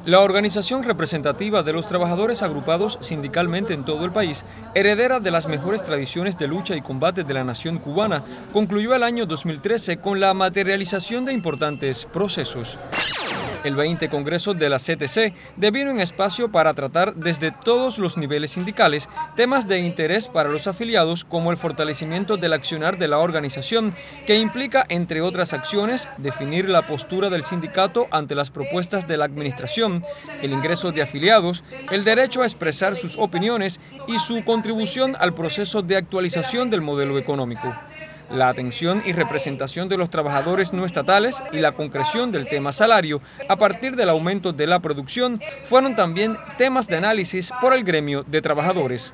La organización representativa de los trabajadores agrupados sindicalmente en todo el país, heredera de las mejores tradiciones de lucha y combate de la nación cubana, concluyó el año 2013 con la materialización de importantes procesos. El 20 Congreso de la CTC devino un espacio para tratar desde todos los niveles sindicales temas de interés para los afiliados, como el fortalecimiento del accionar de la organización, que implica, entre otras acciones, definir la postura del sindicato ante las propuestas de la administración, el ingreso de afiliados, el derecho a expresar sus opiniones y su contribución al proceso de actualización del modelo económico. La atención y representación de los trabajadores no estatales y la concreción del tema salario a partir del aumento de la producción fueron también temas de análisis por el gremio de trabajadores.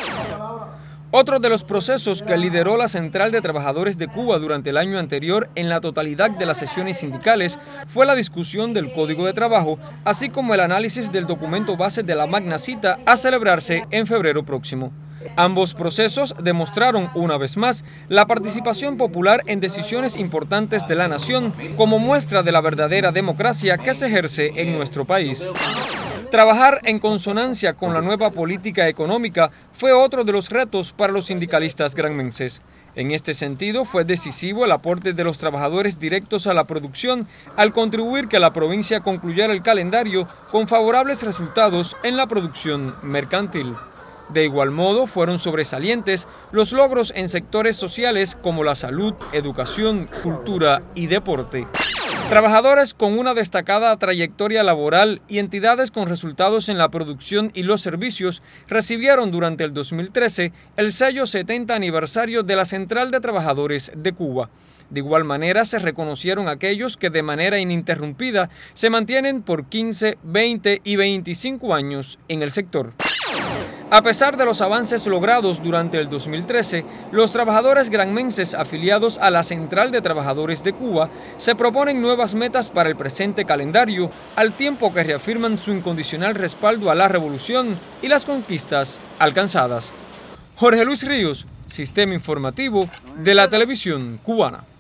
Otro de los procesos que lideró la Central de Trabajadores de Cuba durante el año anterior en la totalidad de las sesiones sindicales fue la discusión del Código de Trabajo, así como el análisis del documento base de la Magna Cita a celebrarse en febrero próximo. Ambos procesos demostraron una vez más la participación popular en decisiones importantes de la nación como muestra de la verdadera democracia que se ejerce en nuestro país. Trabajar en consonancia con la nueva política económica fue otro de los retos para los sindicalistas granmenses. En este sentido, fue decisivo el aporte de los trabajadores directos a la producción al contribuir que la provincia concluyera el calendario con favorables resultados en la producción mercantil. De igual modo, fueron sobresalientes los logros en sectores sociales como la salud, educación, cultura y deporte. Trabajadores con una destacada trayectoria laboral y entidades con resultados en la producción y los servicios recibieron durante el 2013 el sello 70 aniversario de la Central de Trabajadores de Cuba. De igual manera, se reconocieron aquellos que de manera ininterrumpida se mantienen por 15, 20 y 25 años en el sector. A pesar de los avances logrados durante el 2013, los trabajadores granmenses afiliados a la Central de Trabajadores de Cuba se proponen nuevas metas para el presente calendario, al tiempo que reafirman su incondicional respaldo a la revolución y las conquistas alcanzadas. Jorge Luis Ríos, Sistema Informativo de la Televisión Cubana.